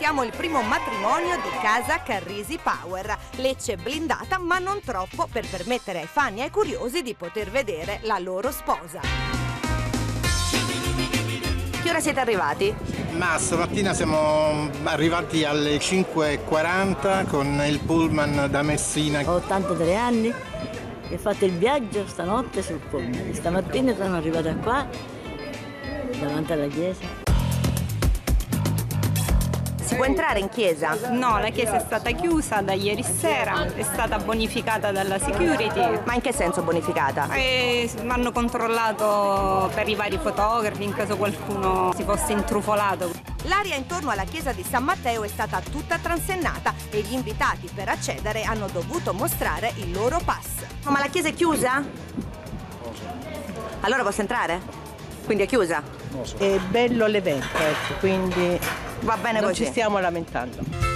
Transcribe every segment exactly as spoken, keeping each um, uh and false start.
raccontiamo il primo matrimonio di casa Carrisi Power. Lecce blindata, ma non troppo, per permettere ai fan e ai curiosi di poter vedere la loro sposa. Che ora siete arrivati? Ma stamattina siamo arrivati alle cinque e quaranta con il pullman da Messina. Ho ottantatré anni e ho fatto il viaggio stanotte sul pullman. Stamattina sono arrivata qua, davanti alla chiesa. Si può entrare in chiesa? No, la chiesa è stata chiusa da ieri sera, è stata bonificata dalla security. Ma in che senso bonificata? E hanno controllato per i vari fotografi in caso qualcuno si fosse intrufolato. L'area intorno alla chiesa di San Matteo è stata tutta transennata e gli invitati per accedere hanno dovuto mostrare il loro pass. Ma la chiesa è chiusa? Allora posso entrare? Quindi è chiusa? È bello l'evento, ecco, quindi va bene non così. Ci stiamo lamentando.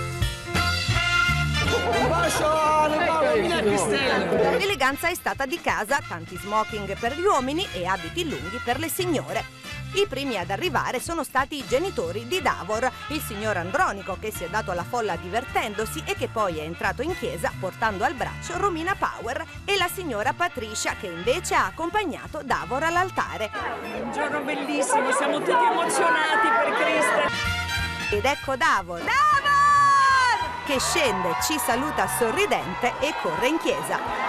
Un bacio alle ballerine Cristelle! L'eleganza è stata di casa, tanti smoking per gli uomini e abiti lunghi per le signore. I primi ad arrivare sono stati i genitori di Davor, il signor Andronico che si è dato alla folla divertendosi e che poi è entrato in chiesa portando al braccio Romina Power, e la signora Patricia che invece ha accompagnato Davor all'altare. Un giorno bellissimo, siamo tutti emozionati per Cristo. Ed ecco Davor, Davor! Che scende, ci saluta sorridente e corre in chiesa.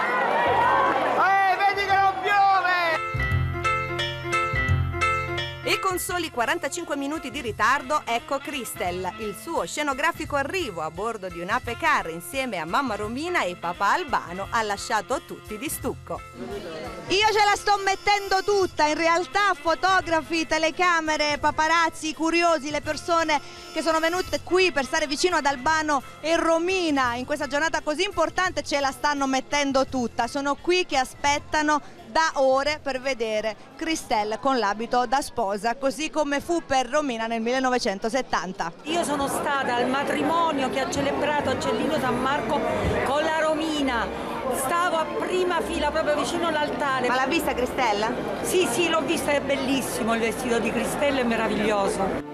E con soli quarantacinque minuti di ritardo ecco Cristel. Il suo scenografico arrivo a bordo di un'Ape Car insieme a mamma Romina e papà Albano ha lasciato tutti di stucco. Io ce la sto mettendo tutta, in realtà fotografi, telecamere, paparazzi, curiosi, le persone che sono venute qui per stare vicino ad Albano e Romina in questa giornata così importante ce la stanno mettendo tutta. Sono qui che aspettano da ore per vedere Cristel con l'abito da sposa, così come fu per Romina nel millenovecentosettanta. Io sono stata al matrimonio che ha celebrato a Cellino San Marco con la Romina. Stavo a prima fila, proprio vicino all'altare. Ma l'ha vista Cristel? Sì, sì, l'ho vista, è bellissimo il vestito di Cristel, è meraviglioso.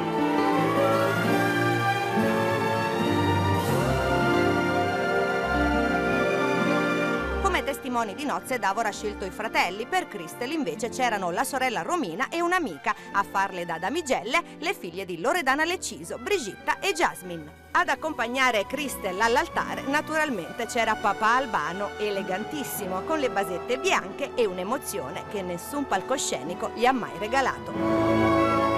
Testimoni di nozze Davor ha scelto i fratelli, per Cristel invece c'erano la sorella Romina e un'amica, a farle da damigelle le figlie di Loredana Leciso, Brigitta e Jasmine. Ad accompagnare Cristel all'altare naturalmente c'era papà Albano, elegantissimo, con le basette bianche e un'emozione che nessun palcoscenico gli ha mai regalato.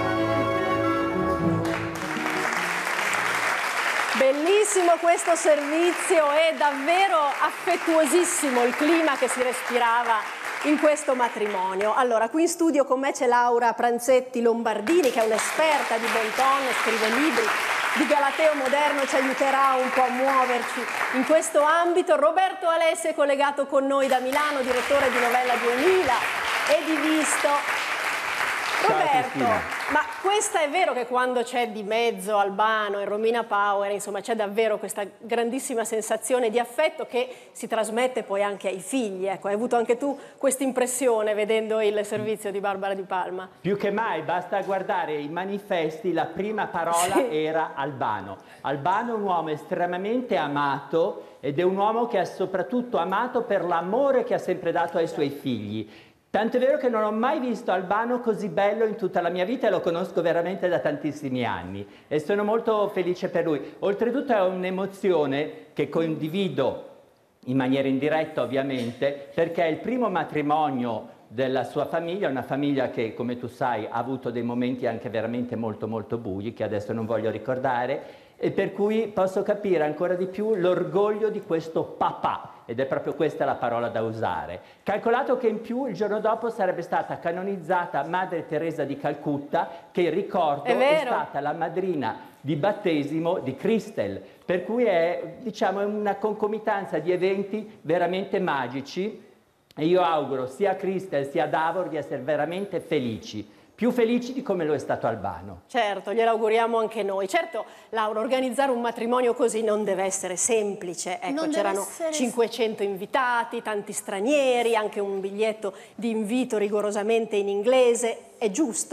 Bellissimo questo servizio, è davvero affettuosissimo il clima che si respirava in questo matrimonio. Allora, qui in studio con me c'è Laura Pranzetti Lombardini, che è un'esperta di bon ton, scrive libri di galateo moderno, ci aiuterà un po' a muoverci in questo ambito. Roberto Alessi è collegato con noi da Milano, direttore di Novella duemila e di Visto. Roberto, ma questa è vero che quando c'è di mezzo Albano e Romina Power, insomma, c'è davvero questa grandissima sensazione di affetto che si trasmette poi anche ai figli, ecco, hai avuto anche tu questa impressione vedendo il servizio di Barbara Di Palma? Più che mai, basta guardare i manifesti, la prima parola sì. era Albano. Albano è un uomo estremamente amato ed è un uomo che è soprattutto amato per l'amore che ha sempre dato ai suoi figli. Tanto è vero che non ho mai visto Albano così bello in tutta la mia vita e lo conosco veramente da tantissimi anni e sono molto felice per lui. Oltretutto è un'emozione che condivido in maniera indiretta ovviamente, perché è il primo matrimonio della sua famiglia, una famiglia che, come tu sai, ha avuto dei momenti anche veramente molto molto bui, che adesso non voglio ricordare, e per cui posso capire ancora di più l'orgoglio di questo papà, ed è proprio questa la parola da usare. Calcolato che in più il giorno dopo sarebbe stata canonizzata Madre Teresa di Calcutta, che ricordo è, è stata la madrina di battesimo di Cristel, per cui è, diciamo, una concomitanza di eventi veramente magici, e io auguro sia a Cristel sia a Davor di essere veramente felici. Più felici di come lo è stato Albano. Certo, glielo auguriamo anche noi. Certo, Laura, organizzare un matrimonio così non deve essere semplice. Ecco, c'erano essere... cinquecento invitati, tanti stranieri, anche un biglietto di invito rigorosamente in inglese. È giusto?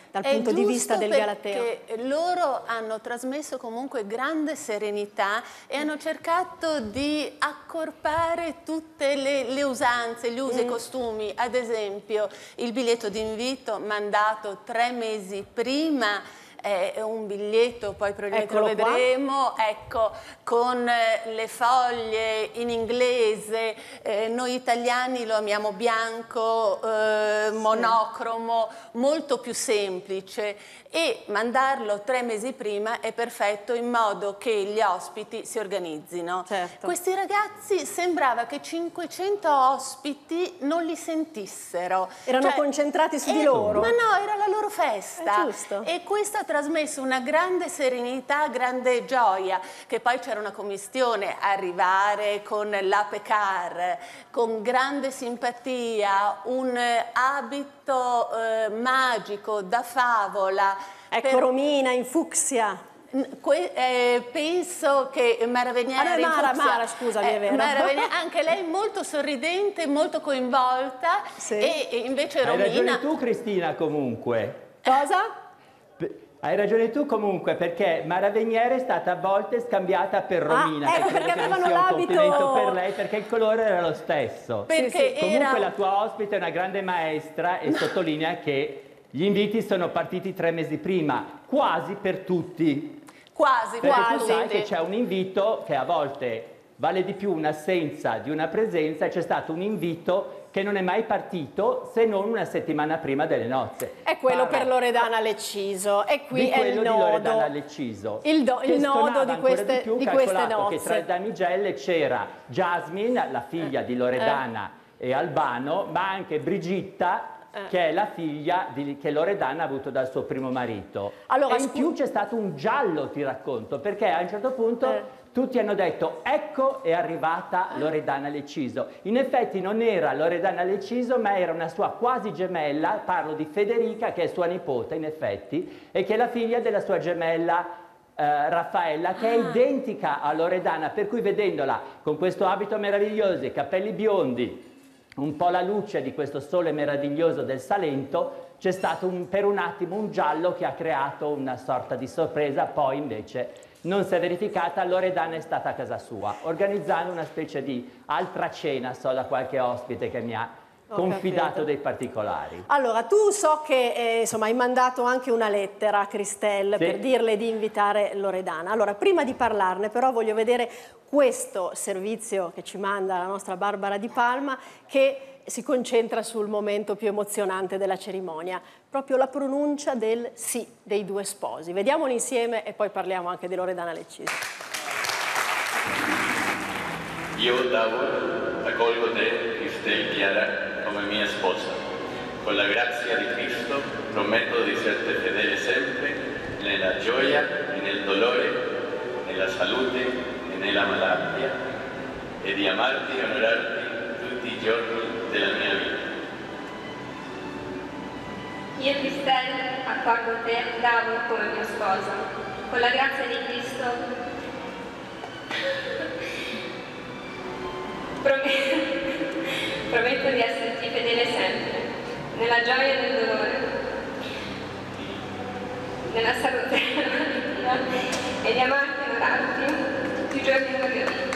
dal punto di vista del Galateo. Perché loro hanno trasmesso comunque grande serenità e hanno cercato di accorpare tutte le, le usanze, gli usi e Mm. costumi. Ad esempio il biglietto d'invito mandato tre mesi prima è un biglietto, poi probabilmente Eccolo lo vedremo, ecco, con eh, le foglie in inglese, eh, noi italiani lo amiamo bianco, eh, monocromo, molto più semplice, e mandarlo tre mesi prima è perfetto in modo che gli ospiti si organizzino. Certo. Questi ragazzi sembrava che cinquecento ospiti non li sentissero. Erano Cioè, concentrati su di eh, loro. Ma no, era la loro festa. È giusto. E questo ha trasmesso una grande serenità, grande gioia, che poi c'era una commistione, arrivare con l'ape car, con grande simpatia, un eh, abito eh, magico da favola. Ecco per- Romina in fucsia. Que- eh, penso che Mara Venieri, Ah, no, Mara, Fucsia- Mara, scusami, è vero. Mara Venieri, anche lei molto sorridente, molto coinvolta, Sì. e, e invece Hai Romina... ragione tu, Cristina, comunque. Cosa? P- Hai ragione tu comunque, perché Mara Veniere è stata a volte scambiata per Romina. Ah, ecco, che credo perché che non avevano sia un l'abito- complimento per lei, perché il colore era lo stesso. Perché Sì, sì. era... Comunque la tua ospite è una grande maestra e sottolinea che gli inviti sono partiti tre mesi prima, quasi per tutti. Quasi, Perché quasi. tu sai che c'è un invito che a volte vale di più un'assenza di una presenza, e c'è stato un invito che non è mai partito se non una settimana prima delle nozze. È quello Parla per Loredana Lecciso, e qui di è il quello di nodo. Loredana Lecciso. Il, do- il che nodo stonava di ancora queste, di, più, di queste calcolato nozze. che tra le damigelle c'era Jasmine, la figlia di Loredana e Albano, ma anche Brigitta, Eh. che è la figlia di, che Loredana ha avuto dal suo primo marito. Allora, e in scu- più c'è stato un giallo, ti racconto, perché a un certo punto Eh. tutti hanno detto ecco è arrivata Loredana Lecciso. In effetti non era Loredana Lecciso, ma era una sua quasi gemella, parlo di Federica, che è sua nipote in effetti, e che è la figlia della sua gemella eh, Raffaella, che è identica a Loredana, per cui vedendola con questo abito meraviglioso, i capelli biondi, un po' la luce di questo sole meraviglioso del Salento, c'è stato un, per un attimo un giallo che ha creato una sorta di sorpresa, poi invece non si è verificata. Loredana è stata a casa sua, organizzando una specie di altra cena, so da qualche ospite che mi ha Ho confidato capito. dei particolari. Allora, tu so che eh, insomma, hai mandato anche una lettera a Christelle Sì. per dirle di invitare Loredana. Allora, prima di parlarne però voglio vedere questo servizio che ci manda la nostra Barbara Di Palma, che si concentra sul momento più emozionante della cerimonia, proprio la pronuncia del sì dei due sposi. Vediamolo insieme e poi parliamo anche di Loredana Lecciso. Io, Davor, accolgo te, Christelle Chiara, come mia sposa. Con la grazia di Cristo prometto di esserti fedele sempre, nella gioia e nel dolore, nella salute e nella malattia, e di amarti e onorarti tutti i giorni della mia vita. Io, Christelle, accolgo te, Davor, come mio sposo. Con la grazia di Cristo prometto, prometto di esserti fedele sempre, nella gioia e nel dolore, nella salute e nella malattia, e di amarti e onorarti tutti i giorni della mia vita.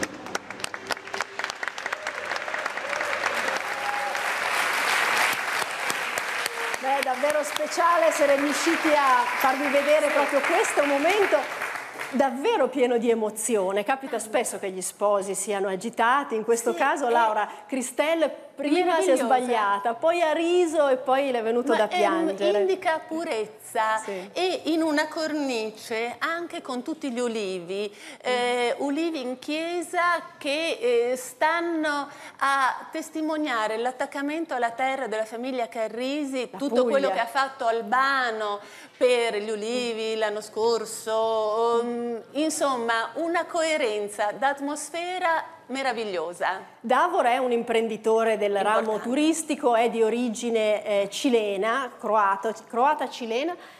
Beh, è davvero speciale essere riusciti a farvi vedere proprio questo momento davvero pieno di emozione. Capita spesso che gli sposi siano agitati, in questo Sì, caso è Laura Christelle prima si è meravigliosa. sbagliata, poi ha riso e poi le è venuto Ma da è- piangere. indica purezza, Sì. e in una cornice anche con tutti gli ulivi, eh, ulivi in chiesa che eh, stanno a testimoniare l'attaccamento alla terra della famiglia Carrisi, La tutto quello Puglia. che ha fatto Albano per gli ulivi l'anno scorso, um, insomma una coerenza d'atmosfera meravigliosa. Davor è un imprenditore del ramo turistico, è di origine eh, cilena, croata, croata cilena.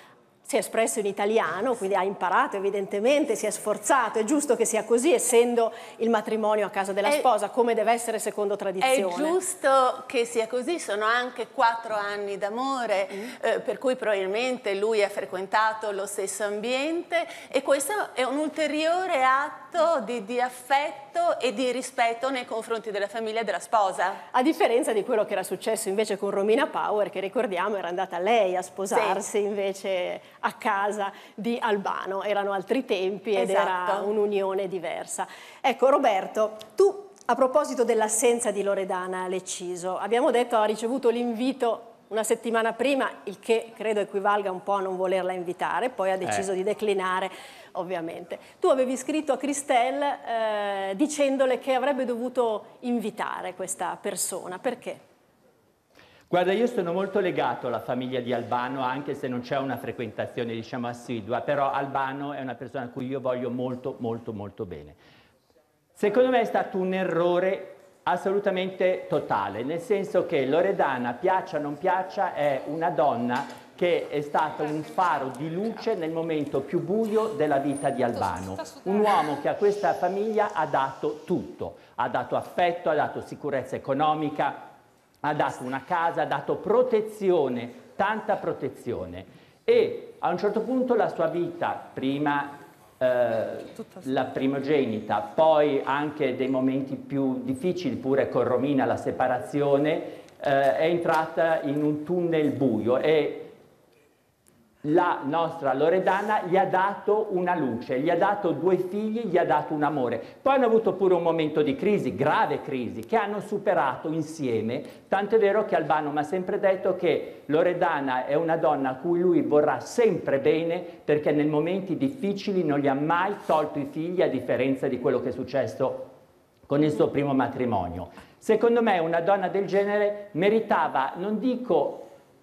si è espresso in italiano, quindi ha imparato evidentemente, si è sforzato, è giusto che sia così, essendo il matrimonio a casa della è, sposa, come deve essere secondo tradizione. È giusto che sia così, sono anche quattro anni d'amore, mm. eh, per cui probabilmente lui ha frequentato lo stesso ambiente e questo è un ulteriore atto di, di affetto e di rispetto nei confronti della famiglia e della sposa. A differenza di quello che era successo invece con Romina Power, che ricordiamo era andata lei a sposarsi sì. invece a casa di Albano, erano altri tempi ed esatto. era un'unione diversa. Ecco Roberto, tu a proposito dell'assenza di Loredana Lecciso, abbiamo detto ha ricevuto l'invito una settimana prima, il che credo equivalga un po' a non volerla invitare, poi ha deciso eh. di declinare ovviamente. Tu avevi scritto a Christelle eh, dicendole che avrebbe dovuto invitare questa persona, perché? Guarda, io sono molto legato alla famiglia di Albano, anche se non c'è una frequentazione, diciamo, assidua, però Albano è una persona a cui io voglio molto, molto, molto bene. Secondo me è stato un errore assolutamente totale, nel senso che Loredana, piaccia o non piaccia, è una donna che è stata un faro di luce nel momento più buio della vita di Albano. Un uomo che a questa famiglia ha dato tutto, ha dato affetto, ha dato sicurezza economica, ha dato una casa, ha dato protezione, tanta protezione. E a un certo punto la sua vita, prima eh, la primogenita, poi anche dei momenti più difficili, pure con Romina, la separazione, eh, è entrata in un tunnel buio e la nostra Loredana gli ha dato una luce, gli ha dato due figli, gli ha dato un amore. Poi hanno avuto pure un momento di crisi, grave crisi, che hanno superato insieme, tanto è vero che Albano mi ha sempre detto che Loredana è una donna a cui lui vorrà sempre bene perché nei momenti difficili non gli ha mai tolto i figli, a differenza di quello che è successo con il suo primo matrimonio. Secondo me una donna del genere meritava, non dico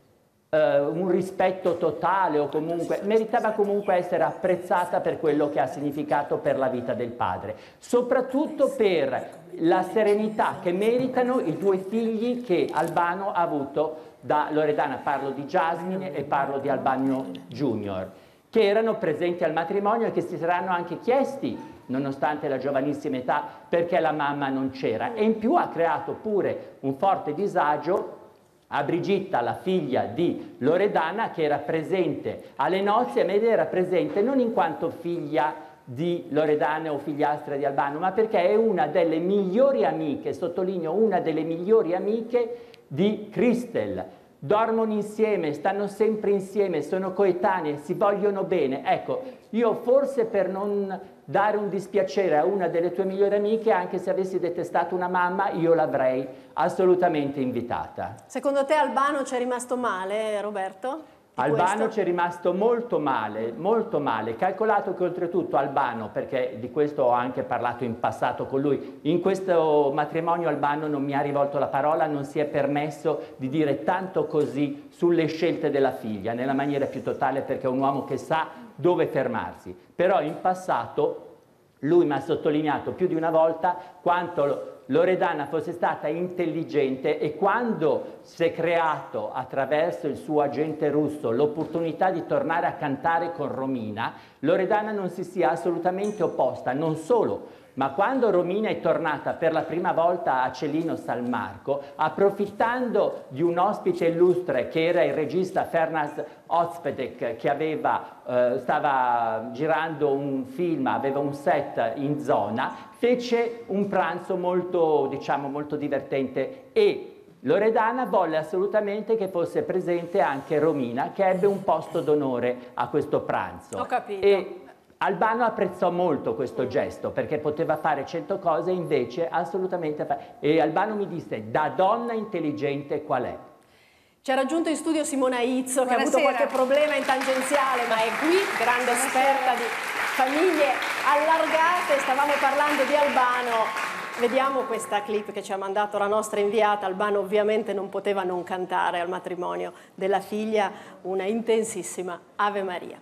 Uh, un rispetto totale o comunque meritava comunque essere apprezzata per quello che ha significato per la vita del padre, soprattutto per la serenità che meritano i due figli che Albano ha avuto da Loredana. Parlo di Jasmine e parlo di Albano Junior, che erano presenti al matrimonio e che si saranno anche chiesti, nonostante la giovanissima età, perché la mamma non c'era, e in più ha creato pure un forte disagio a Brigitta, la figlia di Loredana, che era presente alle nozze, ed era presente non in quanto figlia di Loredana o figliastra di Albano, ma perché è una delle migliori amiche, sottolineo una delle migliori amiche di Christelle. Dormono insieme, stanno sempre insieme, sono coetanee, si vogliono bene. Ecco, io forse per non dare un dispiacere a una delle tue migliori amiche, anche se avessi detestato una mamma, io l'avrei assolutamente invitata. Secondo te Albano ci è rimasto male, Roberto? Albano ci è rimasto molto male, molto male, calcolato che oltretutto Albano, perché di questo ho anche parlato in passato con lui, in questo matrimonio Albano non mi ha rivolto la parola, non si è permesso di dire tanto così sulle scelte della figlia, nella maniera più totale, perché è un uomo che sa dove fermarsi. Però in passato lui mi ha sottolineato più di una volta quanto Loredana fosse stata intelligente e quando si è creato attraverso il suo agente russo l'opportunità di tornare a cantare con Romina, Loredana non si sia assolutamente opposta, non solo, ma quando Romina è tornata per la prima volta a Celino San Marco, approfittando di un ospite illustre che era il regista Ferenc Ozpedek, che aveva, eh, stava girando un film, aveva un set in zona, fece un pranzo molto, diciamo, molto divertente e Loredana volle assolutamente che fosse presente anche Romina, che ebbe un posto d'onore a questo pranzo. Ho capito. E Albano apprezzò molto questo gesto perché poteva fare cento cose, invece assolutamente fa... e Albano mi disse: da donna intelligente qual è? Ci ha raggiunto in studio Simona Izzo, che Buonasera. ha avuto qualche problema in tangenziale, ma è qui, grande esperta di famiglie allargate. Stavamo parlando di Albano. Vediamo questa clip che ci ha mandato la nostra inviata. Albano ovviamente non poteva non cantare al matrimonio della figlia una intensissima Ave Maria.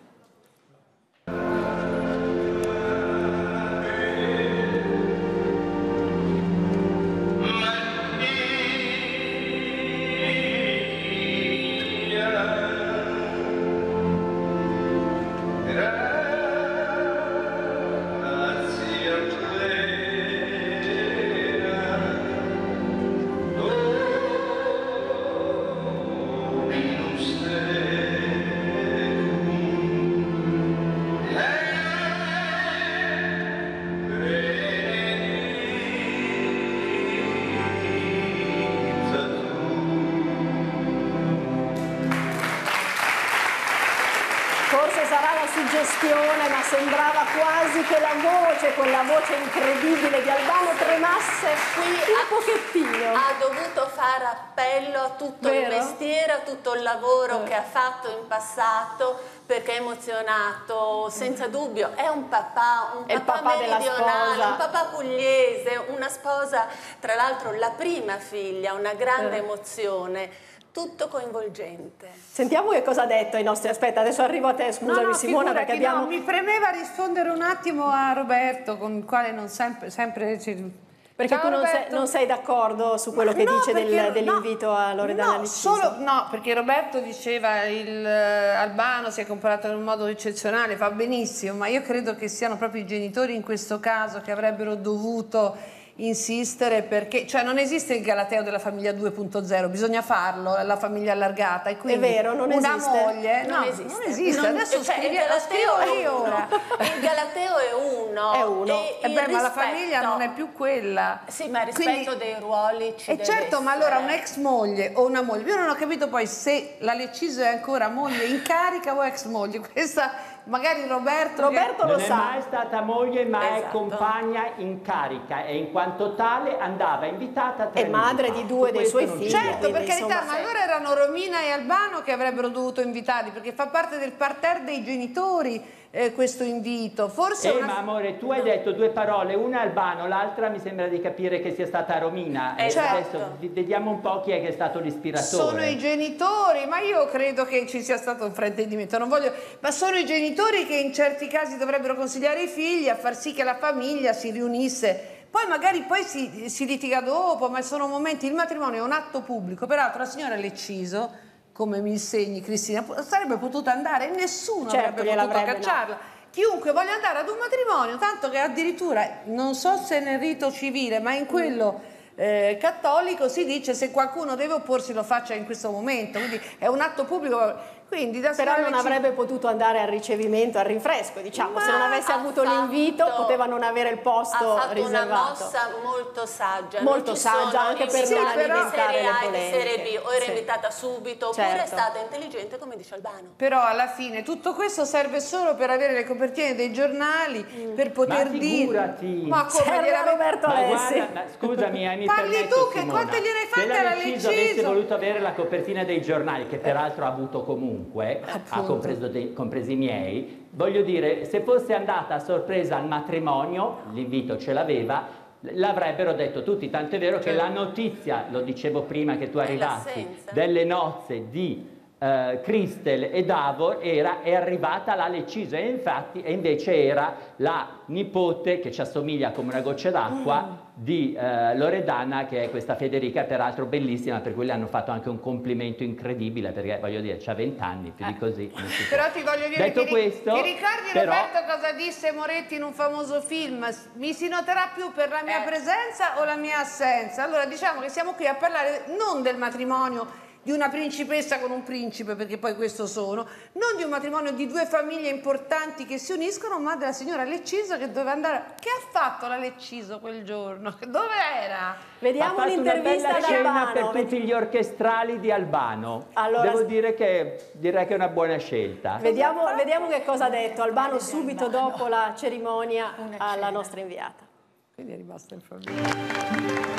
suggestione, ma sembrava quasi che la voce, quella voce incredibile di Albano tremasse qui un ha, pochettino. Ha dovuto fare appello a tutto Vero? il mestiere, a tutto il lavoro eh. che ha fatto in passato, perché è emozionato, senza dubbio. È un papà, un è papà, papà meridionale, un papà pugliese, una sposa, tra l'altro la prima figlia, una grande eh. emozione. Tutto coinvolgente. Sentiamo che cosa ha detto ai nostri... Aspetta, adesso arrivo a te, scusami no, no, Simona, perché abbiamo... No, mi premeva rispondere un attimo a Roberto, con il quale non sempre... sempre perché Ciao, tu non sei, non sei d'accordo su quello Ma che no, dice perché, del, dell'invito no, a Loredana no, Leciso? Solo, no, perché Roberto diceva il uh, Albano si è comportato in un modo eccezionale, fa benissimo, ma io credo che siano proprio i genitori in questo caso che avrebbero dovuto insistere, perché cioè non esiste il galateo della famiglia due punto zero, bisogna farlo, la famiglia allargata, e quindi è vero, non una esiste. moglie non no, esiste, non esiste. Non, Adesso cioè, scrivi, il galateo scrivo io ora. Il galateo è uno, è uno e e beh, il ma la rispetto, famiglia non è più quella, sì, ma il rispetto quindi, dei ruoli ci e deve certo essere. Ma allora un'ex moglie o una moglie, io non ho capito poi se la Leciso è ancora moglie in carica o ex moglie, questa magari Roberto, Roberto che... lo non sa. è mai stata moglie, ma esatto. è compagna in carica, e in quanto tale andava invitata a tre È madre mesi di fa. due Su dei suoi questo non figli. c'è. Certo, quindi, per carità, insomma, ma allora erano Romina e Albano che avrebbero dovuto invitarli, perché fa parte del parterre dei genitori eh, questo invito. Forse Eh, una... ma amore, tu hai detto due parole, una è Albano, l'altra mi sembra di capire che sia stata Romina. Eh, E certo. adesso vediamo un po' chi è che è stato l'ispiratore. Sono i genitori, ma io credo che ci sia stato un fraintendimento, non voglio... ma sono i genitori che in certi casi dovrebbero consigliare i figli a far sì che la famiglia si riunisse. Poi magari poi si, si litiga dopo, ma sono momenti, il matrimonio è un atto pubblico. Peraltro la signora Leciso, come mi insegni Cristina, sarebbe potuta andare e nessuno Certo, avrebbe potuto gliel'avrebbe, cacciarla. No. Chiunque voglia andare ad un matrimonio, tanto che addirittura, non so se nel rito civile, ma in quello eh, cattolico si dice se qualcuno deve opporsi lo faccia in questo momento, quindi è un atto pubblico. Quindi da però non ci... avrebbe potuto andare al ricevimento, al rinfresco, diciamo, Ma se non avesse avuto fatto, l'invito poteva non avere il posto ha fatto riservato. una mossa molto saggia, molto non ci saggia sono anche per sì, non però alimentare serie le A e di polemiche. serie B, o era Sì. invitata subito oppure Certo. è stata intelligente come dice Albano. Però alla fine tutto questo serve solo per avere le copertine dei giornali, mm. per poter ma dire ma come serve a Roberto ma Alessi. guarda, ma scusami, hai mi parli permesso, tu che Simona, quante gliene fai se alla la Leciso Leciso avesse voluto avere la copertina dei giornali, che peraltro ha avuto comunque, Appunto. ha compreso dei, compresi i miei, voglio dire, se fosse andata a sorpresa al matrimonio, l'invito ce l'aveva, l'avrebbero detto tutti, tanto è vero che la notizia, lo dicevo prima che tu arrivassi, delle nozze di Uh, Cristel e Davor era, è arrivata la Leciso, e infatti e invece era la nipote che ci assomiglia come una goccia d'acqua mm. di uh, Loredana, che è questa Federica, peraltro bellissima, per cui le hanno fatto anche un complimento incredibile, perché voglio dire c'ha vent'anni, più di così non si però ti voglio dire, detto ti, questo, ti ricordi però... Roberto cosa disse Moretti in un famoso film? Mi si noterà più per la mia eh. presenza o la mia assenza? Allora diciamo che siamo qui a parlare non del matrimonio di una principessa con un principe, perché poi questo sono, non di un matrimonio di due famiglie importanti che si uniscono, ma della signora Leciso che doveva andare... Che ha fatto la Leciso quel giorno? Dove era? Vediamo l'intervista ad Albano. Albano. Per tutti gli orchestrali di Albano. Allora, devo dire che direi che è una buona scelta. Vediamo, vediamo che cosa ha detto Albano subito dopo la cerimonia alla nostra inviata. Quindi è rimasto in famiglia.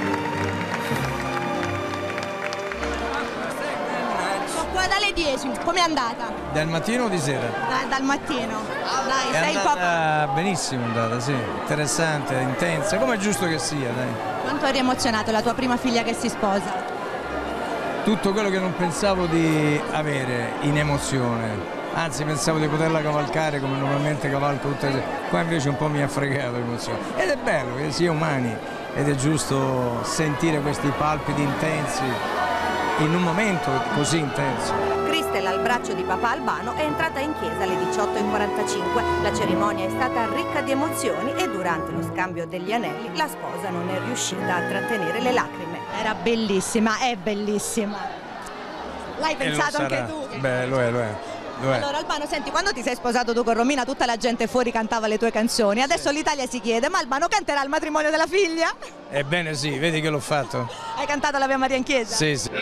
Qua dalle dieci, com'è andata? Dal mattino o di sera? Da, dal mattino. Dai, è sei andata papà. benissimo, è andata, sì. Interessante, intensa, come è giusto che sia, dai. Quanto eri emozionato la tua prima figlia che si sposa? Tutto quello che non pensavo di avere in emozione. Anzi, pensavo di poterla cavalcare come normalmente cavalco tutte le... Qua invece un po' mi ha fregato l'emozione. Ed è bello che si è umani ed è giusto sentire questi palpiti intensi in un momento così intenso. Cristel, al braccio di papà Albano, è entrata in chiesa alle diciotto e quarantacinque. La cerimonia è stata ricca di emozioni e durante lo scambio degli anelli la sposa non è riuscita a trattenere le lacrime. Era bellissima, è bellissima. L'hai pensato anche tu? Beh, lo è, lo è. Lo è. Allora Albano, senti, quando ti sei sposato tu con Romina tutta la gente fuori cantava le tue canzoni, adesso sì. L'Italia si chiede, ma Albano canterà al matrimonio della figlia? Ebbene sì, vedi che l'ho fatto. Hai cantato l'Ave Maria in chiesa? Sì, sì.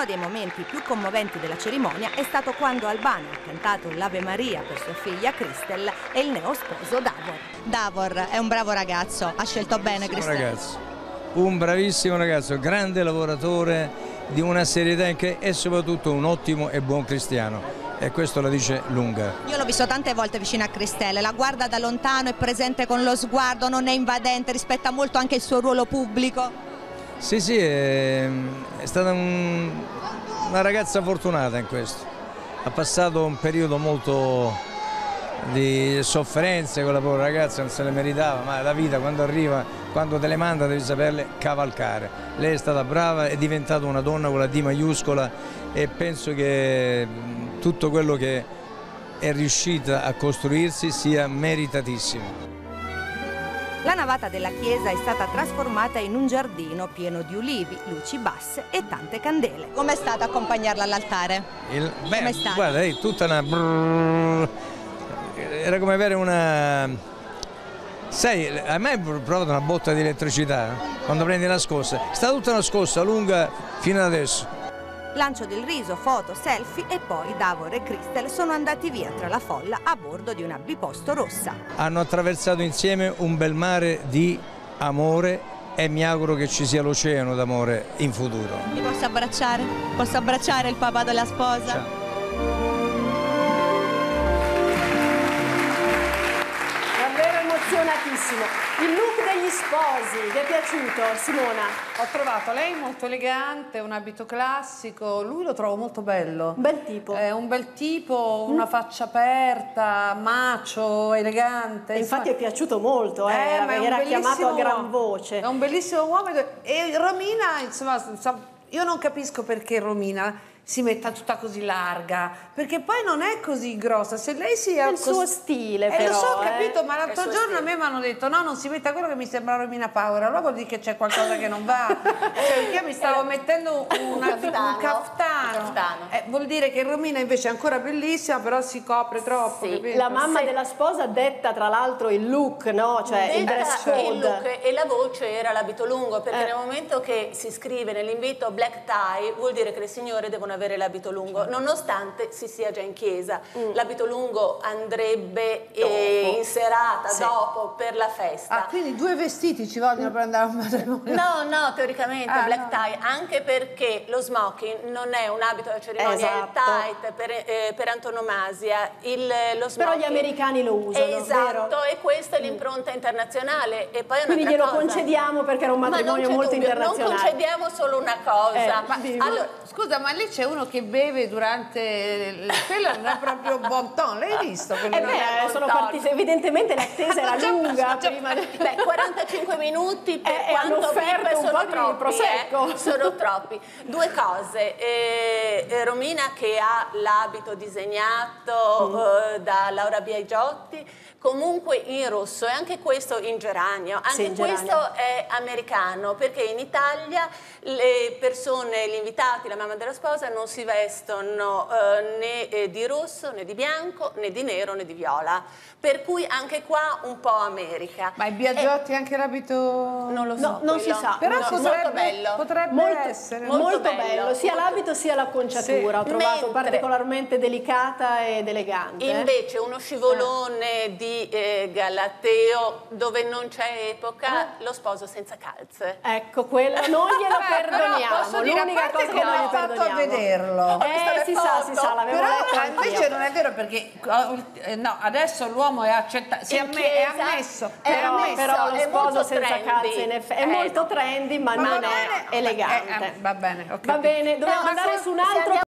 Uno dei momenti più commoventi della cerimonia è stato quando Albano ha cantato l'Ave Maria per sua figlia Christel e il neosposo Davor. Davor è un bravo ragazzo, ha scelto bene Christel. Un ragazzo, un bravissimo ragazzo, grande lavoratore, di una serietà che è soprattutto un ottimo e buon cristiano. E questo la dice lunga. Io l'ho visto tante volte vicino a Christel, la guarda da lontano, è presente con lo sguardo, non è invadente, rispetta molto anche il suo ruolo pubblico. Sì, sì, è, è stata un, una ragazza fortunata in questo. Ha passato un periodo molto di sofferenze, quella povera ragazza non se le meritava, ma la vita quando arriva, quando te le manda devi saperle cavalcare. Lei è stata brava, è diventata una donna con la D maiuscola e penso che tutto quello che è riuscita a costruirsi sia meritatissimo. La navata della chiesa è stata trasformata in un giardino pieno di ulivi, luci basse e tante candele. Com'è stato accompagnarla all'altare? Il, beh, Com'è stato? guarda, è tutta una... brrr, era come avere una... Sai, a me è provato una botta di elettricità quando prendi una scossa. È stata tutta una scossa lunga fino ad adesso. Lancio del riso, foto, selfie e poi Davor e Christel sono andati via tra la folla a bordo di una biposto rossa. Hanno attraversato insieme un bel mare di amore e mi auguro che ci sia l'oceano d'amore in futuro. Mi posso abbracciare? Posso abbracciare il papà della sposa? Ciao. Emozionatissimo. Il look degli sposi, vi è piaciuto, Simona? Ho trovato lei molto elegante, un abito classico, lui lo trovo molto bello. Un bel tipo. È un bel tipo, una mm. faccia aperta, macio, elegante. E infatti è piaciuto molto, eh, eh era, era chiamato a gran voce. È un bellissimo uomo e Romina, insomma, io non capisco perché Romina si metta tutta così larga, perché poi non è così grossa. Se lei si è il suo stile, eh, però, lo so, ho eh. capito, ma l'altro giorno stile. A me mi hanno detto no, non si metta quello che mi sembra Romina Power, allora vuol dire che c'è qualcosa che non va. Cioè, io mi stavo mettendo una, un caftano, un caftano. Un caftano. Eh, vuol dire che Romina invece è ancora bellissima, però si copre troppo. Sì. La mamma sì. della sposa detta tra l'altro il look, no? Cioè detta il dress code. Il look e la voce era l'abito lungo, perché eh. nel momento che si scrive nell'invito black tie vuol dire che le signore devono avere l'abito lungo, nonostante si sia già in chiesa. Mm. L'abito lungo andrebbe eh, in serata, sì. dopo, per la festa. Ah, quindi due vestiti ci vogliono mm. per andare a un matrimonio? No, no, teoricamente ah, black no. tie, anche perché lo smoking non è un abito da cerimonia, esatto. è tight per, eh, per antonomasia. Il, lo smoking, però gli americani lo usano, esatto, vero? e questa è l'impronta internazionale. E poi quindi glielo cosa. concediamo perché era un matrimonio molto dubbio, internazionale. Non concediamo solo una cosa. Eh, ma, allora, scusa, ma lì c'è uno che beve durante quello non è proprio bon ton, l'hai visto? Eh beh, sono partite, evidentemente l'attesa era lunga prima di... Beh, quarantacinque minuti per eh, quanto offerto un po' troppi, di prosecco. Eh, sono troppi. Due cose, eh, Romina che ha l'abito disegnato mm. eh, da Laura Biagiotti, comunque in rosso, e anche questo in geranio, anche sì, in questo geranio. È americano, perché in Italia le persone, gli invitati, la mamma della sposa non si vestono eh, né eh, di rosso, né di bianco, né di nero, né di viola, per cui anche qua un po' America. Ma i Biagiotti eh, anche l'abito... Non lo so, no, non si sa. Però no, potrebbe, molto bello. Potrebbe molto, essere. Molto, molto bello, bello. sia l'abito sia l'acconciatura, sì. Ho trovato Mentre, particolarmente delicata ed elegante. Invece uno scivolone eh. di Eh, Galateo dove non c'è epoca, eh. lo sposo senza calze. Ecco, quello non glielo perdoniamo. L'unica cosa che non gli fatto a vederlo. Eh, si sa, si sa, l'avevo però letto invece non è vero, perché no, adesso l'uomo è accettato, si amm è ammesso, è però, ammesso, però lo sposo senza trendy. calze in effetti è eh, molto trendy, ma, ma non è elegante. Eh, eh, va bene, okay. Va bene, dobbiamo no, andare su un altro